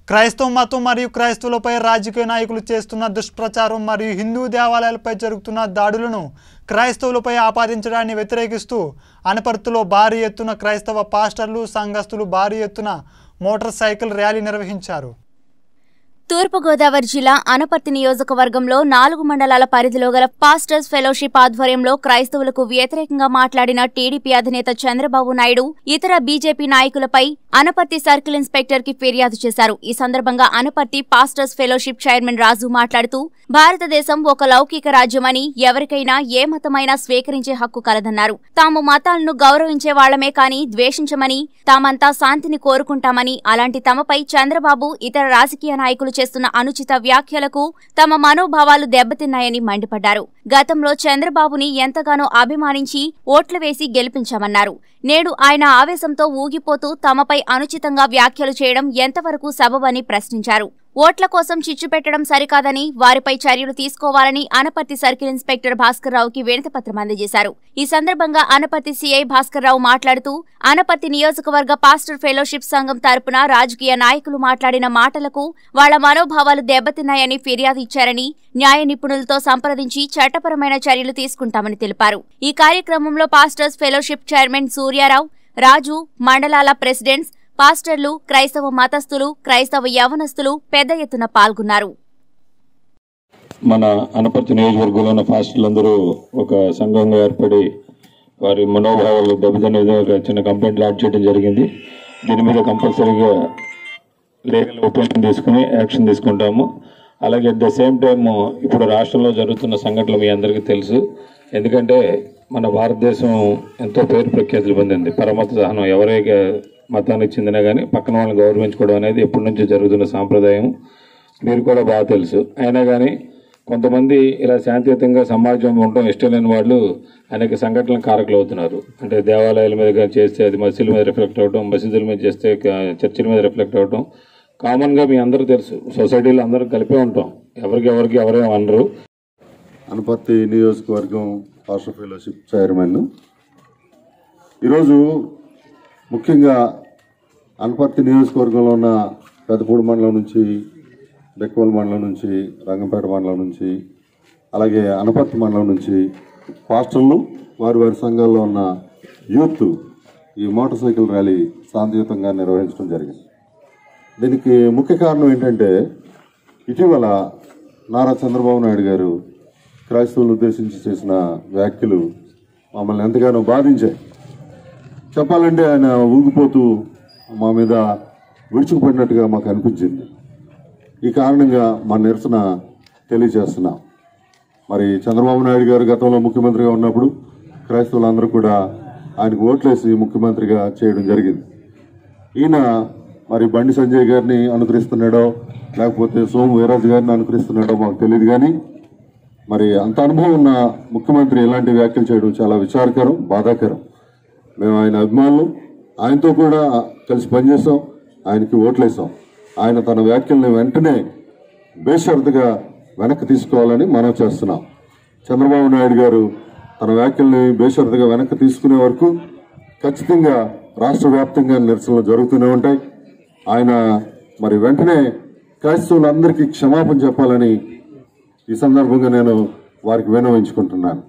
క్రైస్తవ మతం మరియు క్రైస్తవులపై రాజకీయ నాయకులు చేస్తున్న దుష్ప్రచారం మరియు హిందూ దేవాలయాలపై జరుగుతున్న దాడులను క్రైస్తవులపై ఆపాదించడాన్ని వ్యతిరేకిస్తూ అనపర్తిలో భారీ ఎత్తున క్రైస్తవ పాస్టర్లు సంఘస్థులు భారీ ఎత్తున మోటార్ సైకిల్ ర్యాలీ నిర్వహించారు. తూర్పుగోదావరి జిల్లా అనపర్తి నియోజకవర్గంలో 4 మండలాల పరిధిలో గల పాస్టర్స్ ఫెలోషిప్ ఆధ్వర్యంలో క్రైస్తవులకు వ్యతిరేకంగా మాట్లాడిన టీడీపీ అధినేత చంద్రబాబు నాయుడు ఇతర బీజేపీ నాయకులపై అనపర్తి సర్కిల్ ఇన్స్పెక్టర్ కి ఫిర్యాదు చేశారు. ఈ సందర్భంగా Anaparthi pastors fellowship chairman Raju మాట్లాడుతూ భారతదేశం ఒక లౌకిక రాజ్యమని ఎవరికైనా ఏ మతమైనా స్వీకరించే హక్కు కలదన్నారు. తాము మతాలను గౌరవించే వాళ్లమే కాని ద్వేషించమని, తామంతా శాంతిని కోరుకుంటామని, అలాంటి తమపై చంద్రబాబు ఇతర రాజకీయ నాయకులు చేస్తున్న అనుచిత వ్యాఖ్యలకు తమ మనోభావాలు దెబ్బతిన్నాయని మండిపడ్డారు. గతంలో చంద్రబాబుని ఎంతగానో అభిమానించి ఓట్లు వేసి గెలిపించామన్నారు. నేడు ఆయన ఆవేశంతో ఊగిపోతూ తమపై అనుచితంగా వ్యాఖ్యలు చేయడం ఎంతవరకు సబబని ప్రశ్నించారు. ఓట్ల కోసం చిచ్చు పెట్టడం సరికాదని, వారిపై చర్యలు తీసుకోవాలని అనపర్తి సర్కిల్ ఇన్స్పెక్టర్ భాస్కర్రావుకి వినతిపత్రం అందజేశారు. ఈ సందర్భంగా అనపర్తి సీఐ భాస్కర్రావు మాట్లాడుతూ అనపర్తి నియోజకవర్గ పాస్టర్ ఫెలోషిప్ సంఘం తరపున రాజకీయ నాయకులు మాట్లాడిన మాటలకు వాళ్ల మనోభావాలు దెబ్బతిన్నాయని ఫిర్యాదు ఇచ్చారని, న్యాయ నిపుణులతో సంప్రదించి చట్టపరమైన చర్యలు తీసుకుంటామని తెలిపారు. ఈ కార్యక్రమంలో pastors fellowship chairman Suryarao, Raju, మండలాల ప్రెసిడెంట్స్, పాస్టర్లు, క్రైస్తవ మతస్థులు, క్రైస్తవ యవనస్తులు పెద్ద ఎత్తున పాల్గొన్నారు. మన అనపర్తి నియోజకవర్గంలో ఉన్న పాస్టర్లందరూ ఒక సంఘంగా ఏర్పడి వారి మనోభావాలు దెబ్బతినే విధంగా చిన్న కంప్లైంట్ లాడ్జ్ చేయడం జరిగింది. దీని మీద కంపల్సరీగా లీగల్ ఒపీనియన్ తీసుకుని యాక్షన్ తీసుకుంటాము. అలాగే అట్ ద సేమ్ టైమ్ ఇప్పుడు రాష్ట్రంలో జరుగుతున్న సంఘటనలు మీ అందరికీ తెలుసు. ఎందుకంటే మన భారతదేశం ఎంతో పేరు ప్రఖ్యాతులు పొందింది. పరమత సహనం, ఎవరైతే మతానికి చెందినా కానీ పక్కన వాళ్ళని గౌరవించుకోవడం అనేది ఎప్పటి నుంచో జరుగుతున్న సాంప్రదాయం, మీరు కూడా బాగా తెలుసు. అయినా కానీ కొంతమంది ఇలా శాంతియుతంగా సమాజం ఉండడం ఇష్టం లేని వాళ్ళు అనేక సంఘటనలకు కారకులు అవుతున్నారు. అంటే దేవాలయాల మీద చేస్తే అది మసీదుల మీద రిఫ్లెక్ట్ అవ్వడం, మసీదుల మీద చేస్తే చర్చిల మీద రిఫ్లెక్ట్ అవ్వడం కామన్గా మీ అందరూ తెలుసు. సొసైటీలో అందరూ కలిపే ఉంటాం, ఎవరికి ఎవరేమో అనరు. అనపర్తి నియోజకవర్గం పాస్టర్ ఫెలోషిప్ చైర్మన్ ఈరోజు ముఖ్యంగా అనపర్తి నియోజకవర్గంలో ఉన్న పెద్దపూడి మండలం నుంచి, బెక్కవల్ మండలం నుంచి, రంగంపేట మండలం నుంచి, అలాగే అనపర్తి మండలం నుంచి పాస్టర్లు వారి సంఘాల్లో ఉన్న యూత్ ఈ మోటార్ సైకిల్ ర్యాలీ శాంతియుతంగా నిర్వహించడం జరిగింది. దీనికి ముఖ్య కారణం ఏంటంటే ఇటీవల నారా చంద్రబాబు నాయుడు గారు క్రైస్తవులను ఉద్దేశించి చేసిన వ్యాఖ్యలు మమ్మల్ని ఎంతగానో బాధించాయి. చెప్పాలంటే ఆయన ఊగిపోతూ మా మీద విరుచుకుపడినట్టుగా మాకు అనిపించింది. ఈ కారణంగా మా నిరసన తెలియజేస్తున్నాం. మరి చంద్రబాబు నాయుడు గారు గతంలో ముఖ్యమంత్రిగా ఉన్నప్పుడు క్రైస్తవులందరూ కూడా ఆయనకు ఓట్లేసి ముఖ్యమంత్రిగా చేయడం జరిగింది. ఈయన మరి బండి సంజయ్ గారిని అనుకరిస్తున్నాడో లేకపోతే సోము వీర్రాజు గారిని అనుకరిస్తున్నాడో మాకు తెలియదు. కానీ మరి అంత అనుభవం ఉన్న ముఖ్యమంత్రి ఇలాంటి వ్యాఖ్యలు చేయడం చాలా విచారకరం, బాధాకరం. మేము ఆయన అభిమానులు, ఆయనతో కూడా కలిసి పనిచేసాం, ఆయనకి ఓట్లేసాం. ఆయన తన వ్యాఖ్యల్ని వెంటనే బేషరతుగా వెనక్కి తీసుకోవాలని మనం చేస్తున్నాం. చంద్రబాబు నాయుడు గారు తన వ్యాఖ్యల్ని బేషరతుగా వెనక్కి తీసుకునే వరకు ఖచ్చితంగా రాష్ట్ర వ్యాప్తంగా నిరసనలు జరుగుతూనే ఉంటాయి. ఆయన మరి వెంటనే క్రైస్తవులందరికీ క్షమాపణ చెప్పాలని ఈ సందర్భంగా నేను వారికి విన్నవించుకుంటున్నాను.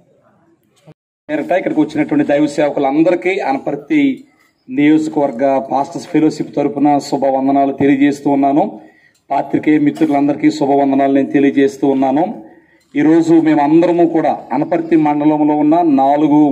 ఇక్కడికి వచ్చినటువంటి దైవ సేవకులందరికీ అనపర్తి నియోజకవర్గ పాస్టర్స్ ఫెలోషిప్ తరఫున శుభవందనాలు తెలియజేస్తూ ఉన్నాను. పాత్రికేయ మిత్రులందరికీ శుభవందనాలు నేను తెలియజేస్తూ ఉన్నాను. ఈరోజు మేమందరము కూడా అనపర్తి మండలంలో ఉన్న 4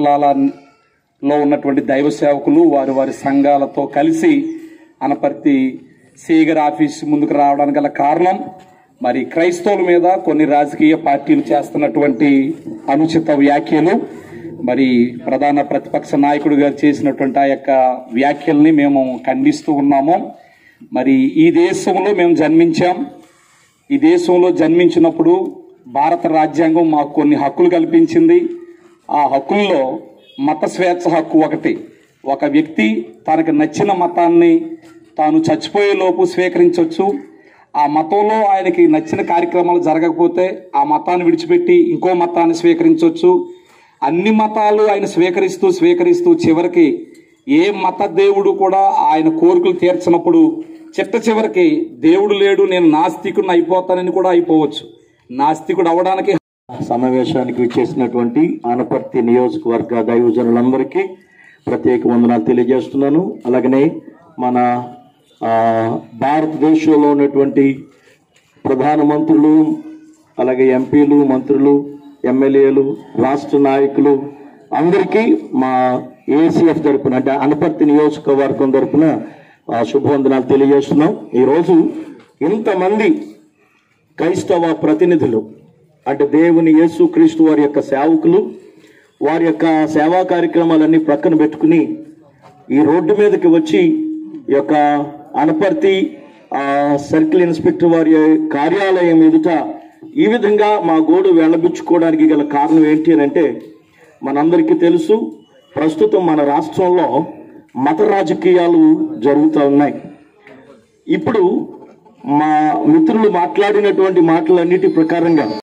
మండలాలలో ఉన్నటువంటి దైవ సేవకులు వారి సంఘాలతో కలిసి అనపర్తి సీగర్ ఆఫీస్ ముందుకు రావడానికి గల కారణం మరి క్రైస్తవుల మీద కొన్ని రాజకీయ పార్టీలు చేస్తున్నటువంటి అనుచిత వ్యాఖ్యలు, మరి ప్రధాన ప్రతిపక్ష నాయకుడు గారు చేసినటువంటి ఆ యొక్క వ్యాఖ్యల్ని మేము ఖండిస్తూ ఉన్నాము. మరి ఈ దేశంలో మేము జన్మించాం. ఈ దేశంలో జన్మించినప్పుడు భారత రాజ్యాంగం మాకు కొన్ని హక్కులు కల్పించింది. ఆ హక్కుల్లో మత స్వేచ్ఛ హక్కు ఒకటి. ఒక వ్యక్తి తనకు నచ్చిన మతాన్ని తాను చచ్చిపోయేలోపు స్వీకరించవచ్చు. ఆ మతంలో ఆయనకి నచ్చిన కార్యక్రమాలు జరగకపోతే ఆ మతాన్ని విడిచిపెట్టి ఇంకో మతాన్ని స్వీకరించవచ్చు. అన్ని మతాలు ఆయన స్వీకరిస్తూ చివరికి ఏ మత దేవుడు కూడా ఆయన కోరికలు తీర్చినప్పుడు చిట్ట చివరికి దేవుడు లేడు, నేను నాస్తికుడిని అయిపోతానని కూడా అయిపోవచ్చు. నాస్తికుడు అవడానికి సమావేశానికి విచ్చేసినటువంటి ఆనపర్తి నియోజకవర్గ దైవజనులందరికీ ప్రత్యేక వందనాలు తెలియజేస్తున్నాను. అలాగనే మన భారతదేశంలో ఉన్నటువంటి ప్రధానమంత్రులు, అలాగే ఎంపీలు, మంత్రులు, ఎమ్మెల్యేలు, రాష్ట్ర నాయకులు అందరికీ మా ఏసీఎఫ్ తరపున, అంటే అనపర్తి నియోజకవర్గం తరపున శుభవందనాలు తెలియజేస్తున్నాం. ఈరోజు ఇంతమంది క్రైస్తవ ప్రతినిధులు, అంటే దేవుని యేసుక్రీస్తు వారి యొక్క సేవకులు, వారి యొక్క సేవా కార్యక్రమాలన్నీ ప్రక్కన పెట్టుకుని ఈ రోడ్డు మీదకి వచ్చి ఈ యొక్క అనపర్తి సర్కిల్ ఇన్స్పెక్టర్ వారి కార్యాలయం ఎదుట ఈ విధంగా మా గోడు వెళ్ళబుచ్చుకోవడానికి గల కారణం ఏంటి అని అంటే, మనందరికీ తెలుసు, ప్రస్తుతం మన రాష్ట్రంలో మత రాజకీయాలు జరుగుతూ ఉన్నాయి. ఇప్పుడు మా మిత్రులు మాట్లాడినటువంటి మాటలన్నిటి ప్రకారంగా